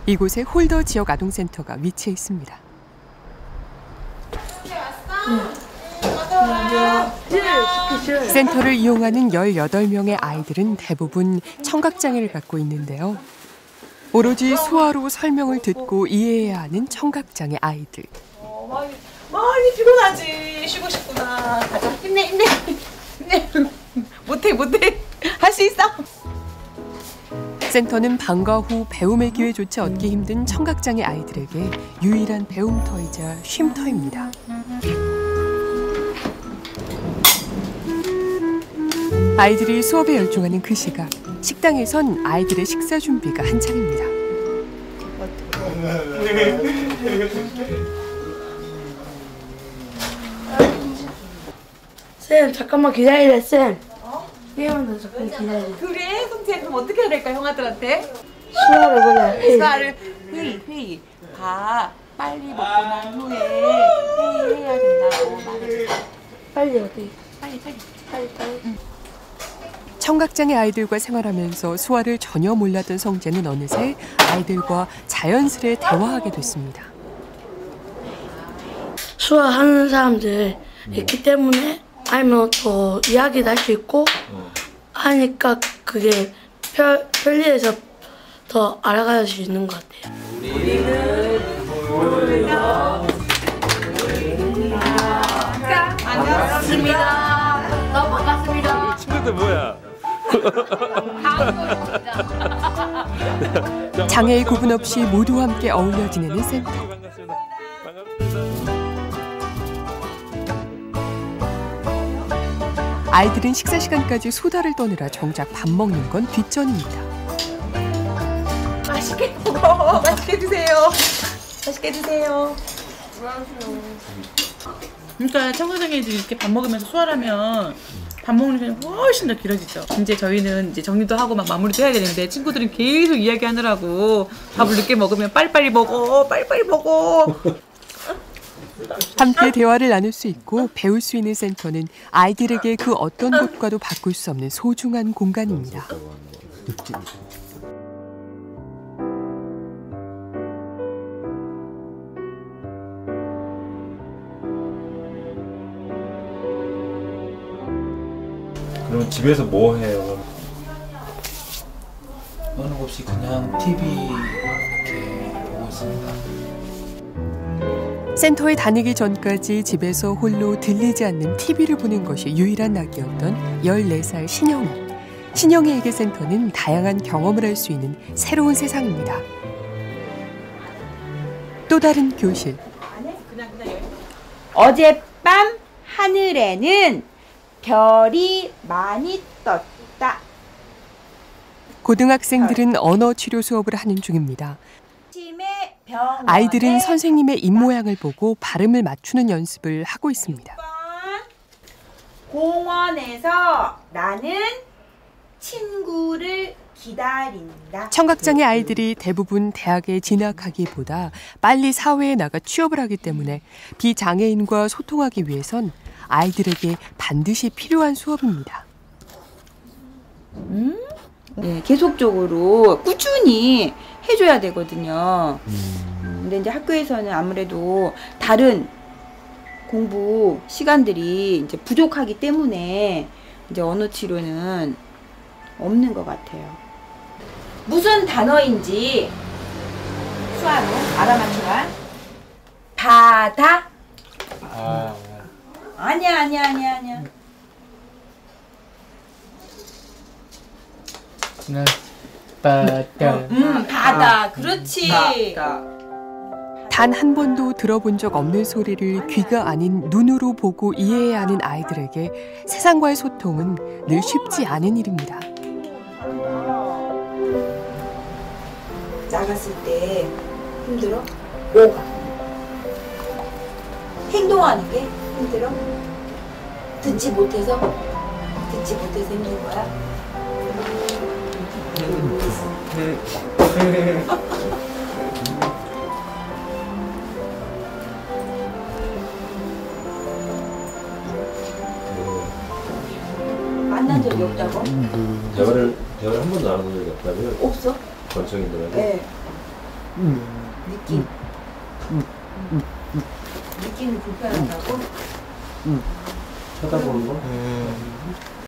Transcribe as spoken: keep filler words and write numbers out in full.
이곳에 홀더 지역 아동센터가 위치해 있습니다. 센터를 이용하는 열여덟 명의 아이들은 대부분 청각장애를 갖고 있는데요. 오로지 수화로 설명을 듣고 이해해야 하는 청각장애 아이들. 어, 많이, 많이 피곤하지. 쉬고 싶구나. 가자. 힘내, 힘내. 힘내. 못해, 못해. 할 수 있어. 센터는 방과 후 배움의 기회조차 얻기 힘든 청각장애 아이들에게 유일한 배움터이자 쉼터입니다. 아이들이 수업에 열중하는 그 시각, 식당에선 아이들의 식사 준비가 한창입니다. 쌤, 잠깐만 기다리래, 쌤. 어? 쌤은 잠깐 기다려. 그래? 성재, 그럼 어떻게 해야 될까, 형아들한테? 수화를 몰라. 수화를 회의, 회의. 밥 빨리 먹고 난 후에 회의해야 된다고 말해주세요. 빨리 어디? 빨리, 빨리. 빨리, 빨리. 응. 청각장애 아이들과 생활하면서 수화를 전혀 몰랐던 성재는 어느새 아이들과 자연스레 대화하게 됐습니다. 수화하는 사람들 있기 때문에 알면 더 이야기도 할 수 있고 하니까 그게 편, 편리해서 더 알아갈 수 있는 것 같아요. 우리는 몰려 반갑습니다. 너무 반갑습니다. 친구들 뭐야? 장애의 구분 없이 모두 함께 어울려 지내는 센터. 반갑습니다. 반갑습니다. 아이들은 식사 시간까지 수다를 떠느라 정작 밥 먹는 건 뒷전입니다. 맛있게 먹어. 맛있게 드세요. 맛있게 드세요. 그러니까 청각장애인들이 이렇게 밥 먹으면서 수화하면 밥 먹는 시간이 훨씬 더 길어지죠. 이제 저희는 이제 정리도 하고 막 마무리도 해야 되는데 친구들은 계속 이야기하느라고 밥을 늦게 먹으면 빨리빨리 먹어, 빨리빨리 먹어. 함께 대화를 나눌 수 있고 배울 수 있는 센터는 아이들에게 그 어떤 것과도 바꿀 수 없는 소중한 공간입니다. 그럼 집에서 뭐 해요? 어느 없이 그냥 티비 이렇게 보고 있습니다. 센터에 다니기 전까지 집에서 홀로 들리지 않는 티비를 보는 것이 유일한 낙이었던 열네 살 신영이. 신영이에게 센터는 다양한 경험을 할 수 있는 새로운 세상입니다. 또 다른 교실. 어젯밤 하늘에는 별이 많이 떴다. 고등학생들은 언어 치료 수업을 하는 중입니다. 병원에 아이들은 선생님의 입모양을 보고 발음을 맞추는 연습을 하고 있습니다. 공원에서 나는 친구를 기다린다. 청각장애 아이들이 대부분 대학에 진학하기보다 빨리 사회에 나가 취업을 하기 때문에 비장애인과 소통하기 위해선 아이들에게 반드시 필요한 수업입니다. 음? 네, 계속적으로 꾸준히 해줘야 되거든요. 근데 이제 학교에서는 아무래도 다른 공부 시간들이 이제 부족하기 때문에 이제 언어 치료는 없는 것 같아요. 무슨 단어인지 수화로 알아맞혀봐. 바다. 아, 아니야 아니야 아니야 아니야. 네. 바다. 음 바다. 그렇지. 단 한 번도 들어본 적 없는 소리를 귀가 아닌 눈으로 보고 이해해야 하는 아이들에게 세상과의 소통은 늘 쉽지 않은 일입니다. 나갔을 때 힘들어? 뭐가? 행동하는 게 힘들어? 듣지 못해서? 듣지 못해서 힘든 거야? 만난 적이 없다고? 대화를 대화를 한 번도 안 한 적이 없다고요? 없어? 권성인들하고? 네. 느낌. 느낌이 불편하다고? 쳐다보는 거? 음.